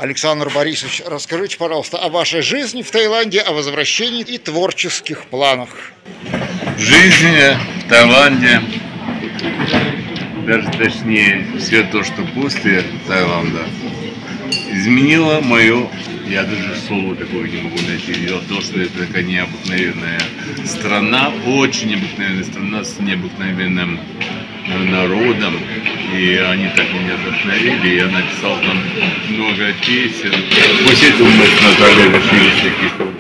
Александр Борисович, расскажите, пожалуйста, о вашей жизни в Таиланде, о возвращении и творческих планах. Жизнь в Таиланде, даже точнее, все то, что после Таиланда, изменило мое, я даже слово такое не могу найти, дело в том, что это такая необыкновенная страна, очень необыкновенная страна с необыкновенным народом, и они так меня вдохновили, я написал там много песен. После этого мы с Натальей решили всякие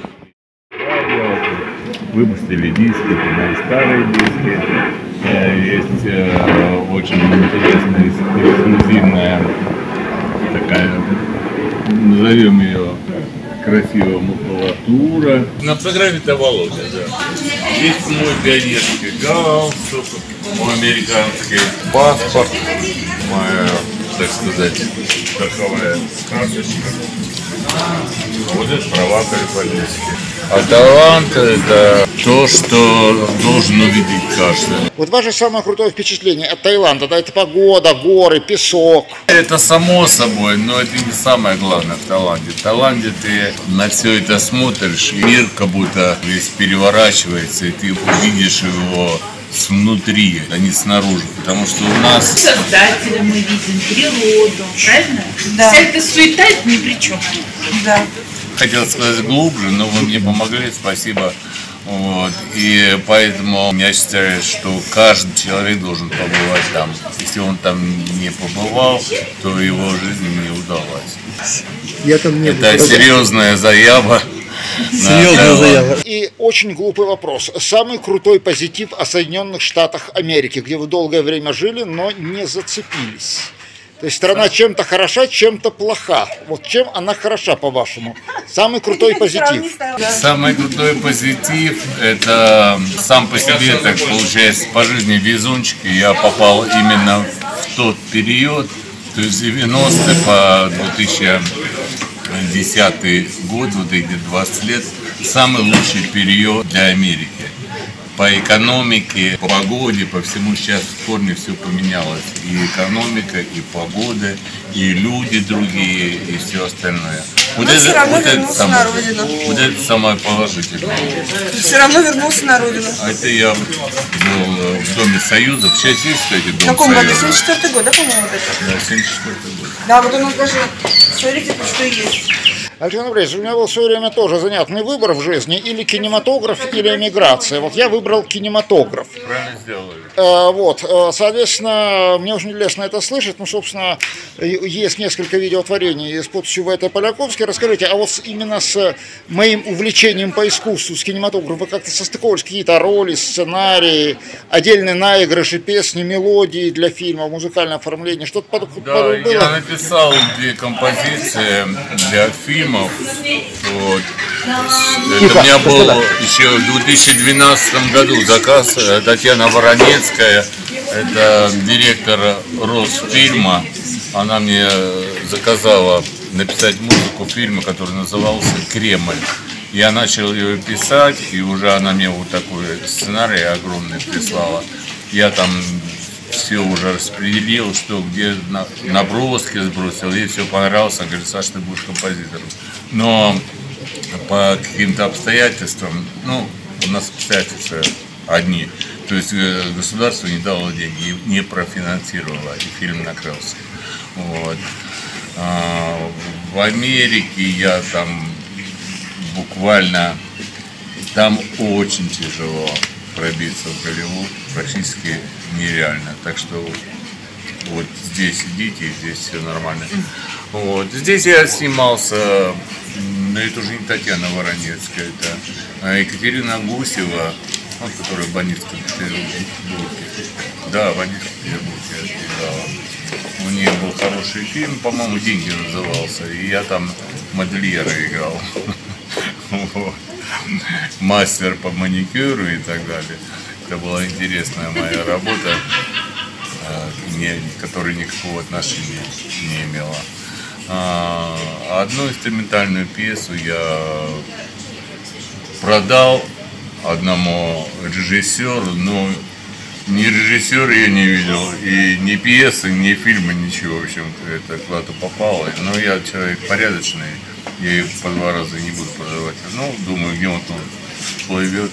выпустили диски, мои старые диски, есть очень интересная, эксклюзивная такая, назовем ее красивая макулатура. На фотографии-то Володя, да. Есть мой пионерский галстук, мой американский паспорт, моя, так сказать, страховая карточка. Вот это права калифорнийские. А талант — это то, что должен увидеть каждый. Вот ваше самое крутое впечатление от Таиланда, да, это погода, горы, песок. Это само собой, но это не самое главное в Таиланде. В Таиланде ты на все это смотришь, и мир как будто весь переворачивается, и ты увидишь его снутри, а не снаружи, потому что у нас... Создателя мы видим, природу, правильно? Да. Вся эта суета — ни при чем. Да. Хотел сказать глубже, но вы мне помогли, спасибо. Вот. И поэтому я считаю, что каждый человек должен побывать там. Если он там не побывал, то его жизнь не удалась. Я там не Это серьезная заява. Серьезная заява. И очень глупый вопрос. Самый крутой позитив о Соединенных Штатах Америки, где вы долгое время жили, но не зацепились. То есть страна чем-то хороша, чем-то плоха. Вот чем она хороша, по-вашему? Самый крутой позитив. Самый крутой позитив — это сам по себе, так получается, по жизни везунчик. Я попал именно в тот период, то есть 90-е по 2010 год, вот эти 20 лет, самый лучший период для Америки. По экономике, по погоде, по всему сейчас в корне все поменялось. И экономика, и погода, и люди другие, и все остальное. Вот это самое положительное. Все равно вернулся на родину. А это я был в Доме Союза. Сейчас есть, кстати, Дом Союза. В каком году? 74-й год, да, по-моему, вот это? Да, 74-й год. Да, вот у нас даже, смотрите, что есть. Александр Борисович, у меня был в свое время тоже занятный выбор в жизни, или кинематограф, или эмиграция. Вот я выбрал кинематограф. Правильно сделали. Вот, соответственно, мне очень интересно это слышать. Ну, собственно, есть несколько видеотворений с подписью В.Т. Поляковской. Расскажите, а вот именно с моим увлечением по искусству, с кинематографом, вы как-то состыковывались, какие-то роли, сценарии, отдельные наигрыши, песни, мелодии для фильма, музыкальное оформление, что-то подобное было? Я написал 2 композиции для фильмов. Вот. Это у меня был еще в 2012 году заказ. Татьяна Воронецкая, это директор Росфильма. Она мне заказала написать музыку фильма, который назывался «Кремль». Я начал ее писать, и уже она мне вот такой сценарий огромный прислала. Я там все уже распределил, что где наброски сбросил, ей все понравилось. Она говорит: Саша, ты будешь композитором. Но по каким-то обстоятельствам, ну, у нас обстоятельства одни, то есть государство не дало деньги, не профинансировало, и фильм накрылся. Вот. В Америке я там буквально, там очень тяжело пробиться в Голливуд, практически нереально. Так что вот здесь идите, здесь все нормально. Вот. Здесь я снимался, но это уже не Татьяна Воронецкая, это Екатерина Гусева, вот, которая в бандитском Петербурге. Да, в бандитском Петербурге играла. У нее был хороший фильм, по-моему, «Деньги» назывался, и я там модельера играл. Вот. Мастер по маникюру и так далее. Это была интересная моя работа, которая никакого отношения не имела. Одну инструментальную пьесу я продал одному режиссеру, но Ни режиссера я не видел, и ни пьесы, ни фильма, ничего, в общем, это куда-то попало. Но я человек порядочный, я ее по 2 раза не буду продавать. Ну, думаю, где он там плывет,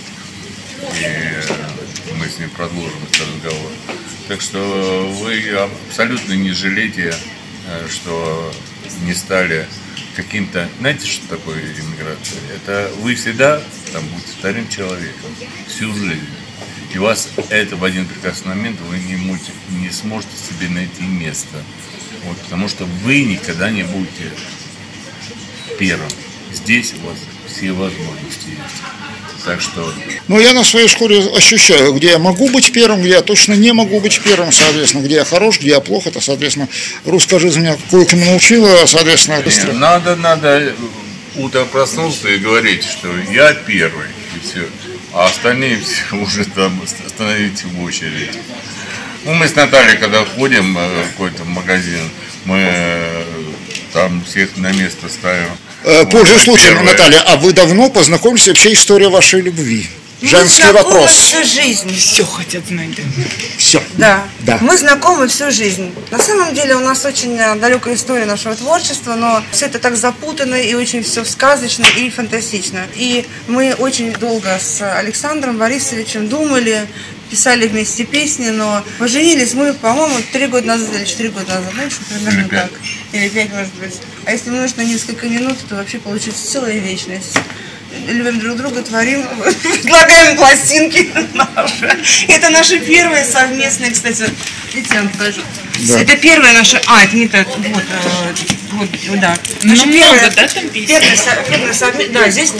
и мы с ним продолжим этот разговор. Так что вы абсолютно не жалеете, что не стали каким-то... Знаете, что такое иммиграция? Это вы всегда там будете вторым человеком всю жизнь. И у вас это в один прекрасный момент вы не сможете себе найти место. Вот, потому что вы никогда не будете первым. Здесь у вас все возможности есть. Так что... Ну, я на своей шкуре ощущаю, где я могу быть первым, где я точно не могу быть первым, соответственно, где я хорош, где я плох. Это, соответственно, русская жизнь меня кое-чему научила, соответственно, быстро. Надо утром проснуться и говорить, что я первый, и все. А остальные все уже там становитесь в очередь. Ну, мы с Натальей, когда ходим в какой-то магазин, мы там всех на место ставим. Пользуясь случаем, Наталья, а вы давно познакомились, вообще история вашей любви? Женский вопрос. Всю жизнь. Все хотят знать. Все. Да. Мы знакомы всю жизнь. На самом деле у нас очень далекая история нашего творчества, но все это так запутанно и очень все сказочно и фантастично. И мы очень долго с Александром Борисовичем думали, писали вместе песни, но поженились мы, по-моему, 3 года назад или 4 года назад, ну, что примерно так. Или 5, может быть. А если умножить на несколько минут, то вообще получится целая вечность. Любим друг друга, творим, предлагаем пластинки наши. Это наши первые совместные, кстати, я вам покажу. Да. Это первая наша, это не так, вот, да. Ну, много, да, там песен? Первая совместная, да, здесь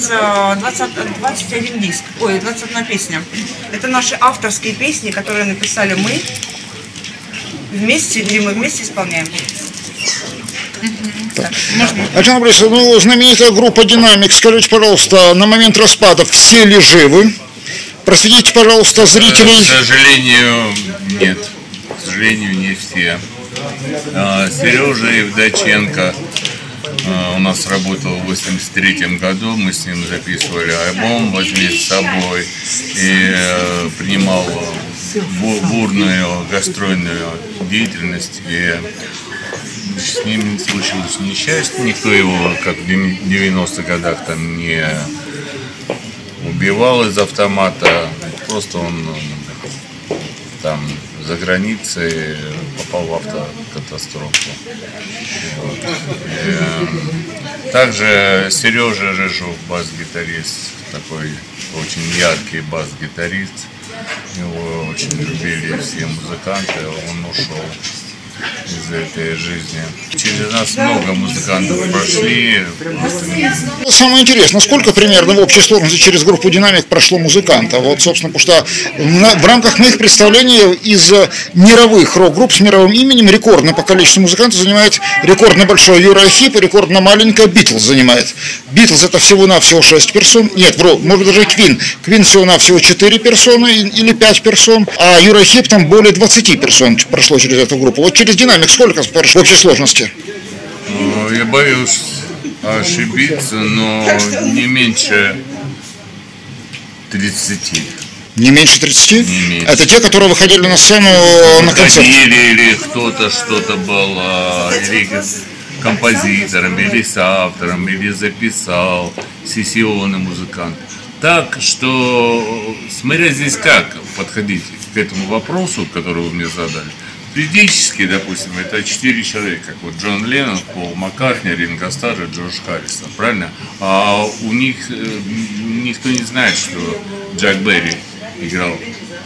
21 диск, 21 песня. Это наши авторские песни, которые написали мы вместе, или мы вместе исполняем. Александр Борисович, ну, знаменитая группа «Динамик», скажите, пожалуйста, на момент распада все ли живы? Просветите, пожалуйста, зрителей. К сожалению, нет. К сожалению, не все. Сережа Евдоченко у нас работал в 1983 году, мы с ним записывали альбом «Возьми с собой» и принимал бурную гастрольную деятельность. И с ним случилось несчастье, никто его, как в 90-х годах, там не убивал из автомата, просто он там за границей попал в автокатастрофу. Вот. Также Сережа Рыжов, бас-гитарист, такой очень яркий бас-гитарист, его очень любили все музыканты, он ушел из этой жизни. Через нас много музыкантов прошли. Самое интересное, сколько примерно в общей сложности через группу «Динамик» прошло музыкантов? Вот, собственно, потому что в рамках моих представлений из мировых рок-групп с мировым именем рекордно по количеству музыкантов занимает рекордно большой Юра Хип, и рекордно маленькая Битлз занимает. Битлз это всего-навсего 6 персон. Нет, может быть даже Квин. Квин всего-навсего 4 персоны или 5 персон, а Юра Хип там более 20 персон прошло через эту группу. Вот через «Динамик» сколько в общей сложности? Я боюсь ошибиться, но не меньше 30. Не меньше 30? Не меньше. Это те, которые выходили на сцену на концерт? Или кто-то что-то был или композитором, или соавтором, или записал, сессионный музыкант. Так что, смотря здесь как подходить к этому вопросу, который вы мне задали, юридически, допустим, это 4 человека, как вот Джон Леннон, Пол Маккартни, Ринго Старр и Джордж Харрисон, правильно? А у них никто не знает, что Джек Берри играл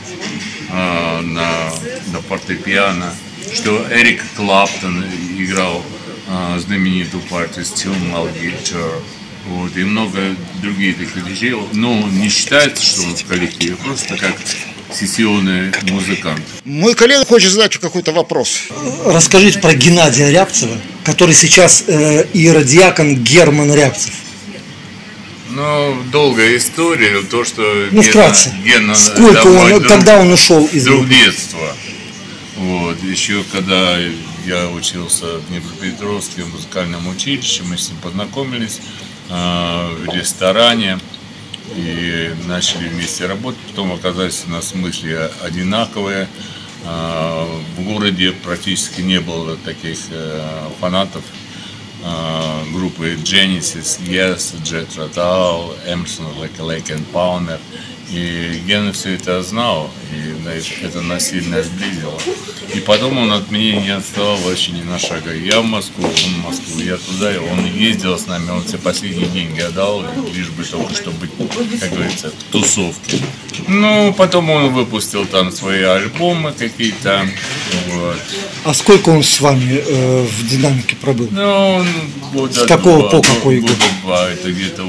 на фортепиано, что Эрик Клаптон играл знаменитую партию Still My Guitar, вот, и много других таких вещей. Но не считается, что он в коллективе, просто как сессионный музыкант. Мой коллега хочет задать какой-то вопрос. Расскажите про Геннадия Рябцева, который сейчас иеродиакон Герман Рябцев. Ну, долгая история, то, что вкратце. Гена когда он ушел из друг детства. Вот, еще когда я учился в Днепропетровске в музыкальном училище, мы с ним познакомились в ресторане. и начали вместе работать. Потом оказались у нас мысли одинаковые. В городе практически не было таких фанатов группы Genesis, Yes, Jethro Tull, Emerson, Lake and Palmer. И Гена все это знал, и это нас сильно сблизило. И потом он от меня не отставал вообще ни на шаг. Я в Москву, он в Москву, я туда, и он ездил с нами, он все последние деньги отдал, лишь бы только что быть, как говорится, в тусовке. Ну, потом он выпустил там свои альбомы какие-то. Вот. А сколько он с вами в динамике пробыл? Ну, с какого по какой год? Это где-то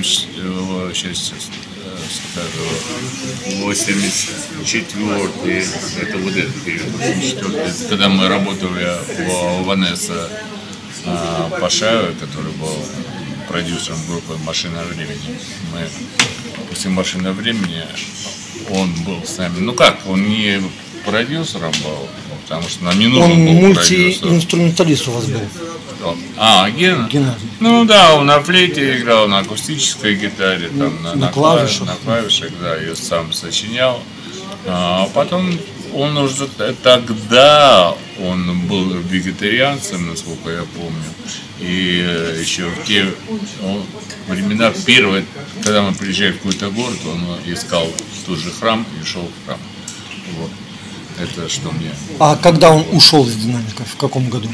84-й, это вот этот период, 84-й, когда мы работали у Ванесса Пашаева, который был продюсером группы «Машина времени». Мы после «Машины времени» он был с нами, ну как, он не продюсером был, потому что нам не нужен был продюсер. Он мультиинструменталист у вас был. Гена? Геннадий. Ну да, он на флейте играл, на акустической гитаре, там, на клавишах. На клавишах, да, ее сам сочинял. А потом он уже тогда он был вегетарианцем, насколько я помню. И еще в те времена, первые, когда мы приезжали в какой-то город, он искал тот же храм и шел в храм. Вот. Это что мне. А когда он ушел из динамика, в каком году?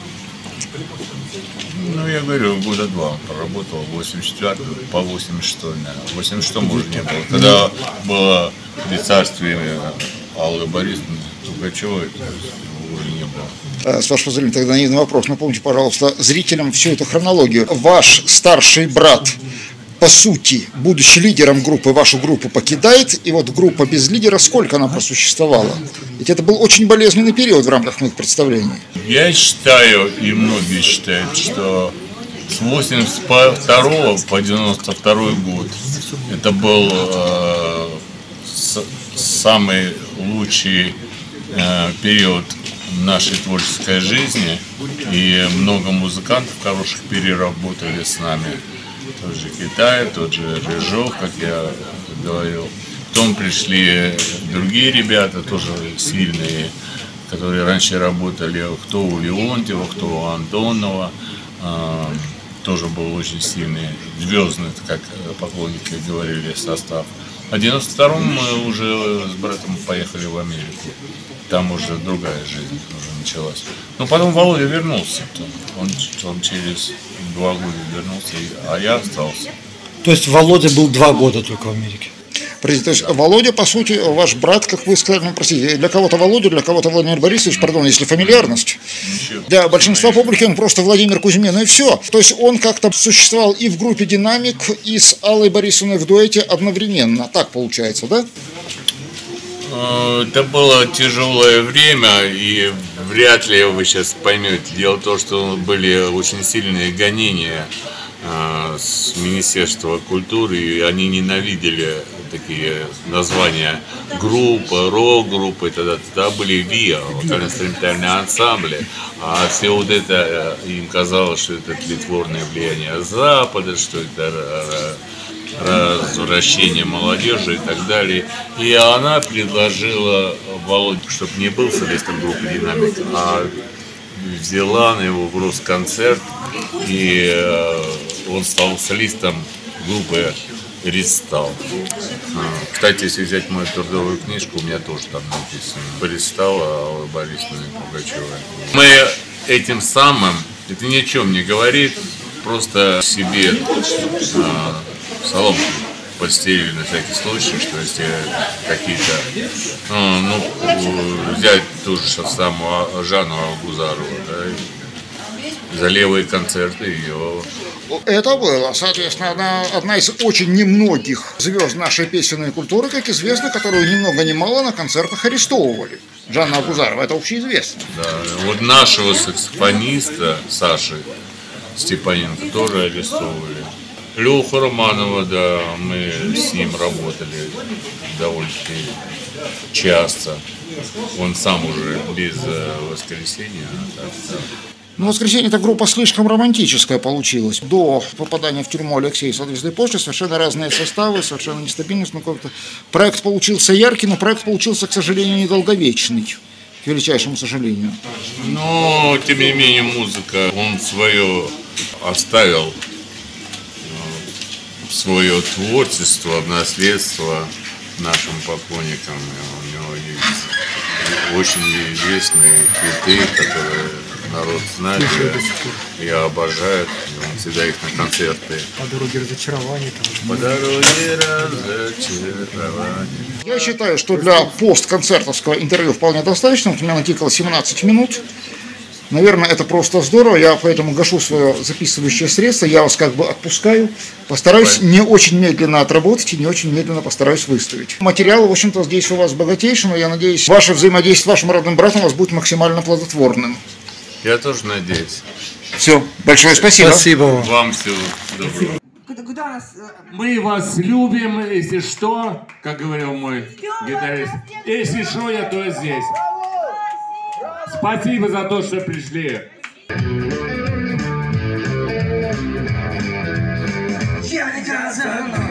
Ну, я говорю, года два он проработал, 84 по 86, наверное. 86 уже не было. Когда было при царстве Аллы Борисовны Пугачевой, уже не было. С вашего позволения, тогда наивный вопрос. Напомните, пожалуйста, зрителям всю эту хронологию. Ваш старший брат, по сути, будучи лидером группы, вашу группу покидает, и вот группа без лидера, сколько она просуществовала? Ведь это был очень болезненный период в рамках моих представлений. Я считаю, и многие считают, что с 82 по 92 год это был самый лучший период нашей творческой жизни, и много музыкантов хороших переработали с нами. Тот же Китай, тот же Рыжов, как я говорил. Потом пришли другие ребята, тоже сильные, которые раньше работали, кто у Леонтьева, кто у Антонова. Тоже был очень сильный, звездный, как поклонники говорили, состав. А в 92-м мы уже с братом поехали в Америку. Там уже другая жизнь уже началась. Но потом Володя вернулся. Он через 2 года вернулся, а я остался. То есть Володя был 2 года только в Америке? То есть Володя, по сути, ваш брат, как вы сказали, ну, простите, для кого-то Володя, для кого-то Владимир Борисович, пардон, если фамильярность. Для большинства публики он просто Владимир Кузьмин, и все. То есть он как-то существовал и в группе «Динамик», и с Аллой Борисовной в дуэте одновременно. Так получается, да? Это было тяжелое время, и вряд ли вы сейчас поймете. Дело в том, что были очень сильные гонения с Министерства культуры, и они ненавидели такие названия группы, рок-группы, тогда были ВИА, вокально-инструментальные ансамбли, а все вот это, им казалось, что это тлетворное влияние Запада, что это развращение молодежи и так далее. И она предложила Володе, чтобы не был солистом группы «Динамик», а взяла на его в Росконцерт, и он стал солистом группы «Ристал». Кстати, если взять мою трудовую книжку, у меня тоже там написано «Ристал» Аллы Борисовны Пугачевой. Мы этим самым, это ни о чем не говорит, просто себе соломку подстелили на всякий случай, что если какие-то, взять ту же самую Жанну Агузарову, да, за левые концерты ее. Это было, соответственно, одна из очень немногих звезд нашей песенной культуры, как известно, которую ни много ни мало на концертах арестовывали. Жанна Агузарова, это общеизвестно. Да, вот нашего саксофониста Саши Степаненко тоже арестовывали. Леху Романова, да, мы с ним работали довольно-таки часто. Он сам уже без воскресенья. Ну, «Воскресенье» эта группа слишком романтическая получилась. До попадания в тюрьму Алексея с «Отвезли позже» совершенно разные составы, совершенно нестабильность. Ну, как-то проект получился яркий, но проект получился, к сожалению, недолговечный. К величайшему сожалению. Но, тем не менее, музыка, он свое оставил, свое творчество, наследство нашим поклонникам. У него есть очень известные хиты, которые народ знает, я обожаю, он всегда их на концерты. По дороге разочарования. По дороге разочарования. Я считаю, что для постконцертовского интервью вполне достаточно. Вот у меня натикало 17 минут. Наверное, это просто здорово. Я поэтому гашу свое записывающее средство. Я вас как бы отпускаю. Постараюсь не очень медленно отработать и не очень медленно постараюсь выставить. Материал, в общем-то, здесь у вас богатейший, но я надеюсь, ваше взаимодействие с вашим родным братом у вас будет максимально плодотворным. Я тоже надеюсь. Все, большое спасибо. Спасибо вам. Вам всего доброго. Куда нас... Мы вас любим, если что, как говорил мой гитарист. Если что, я то здесь. Спасибо за то, что пришли. Я не казан.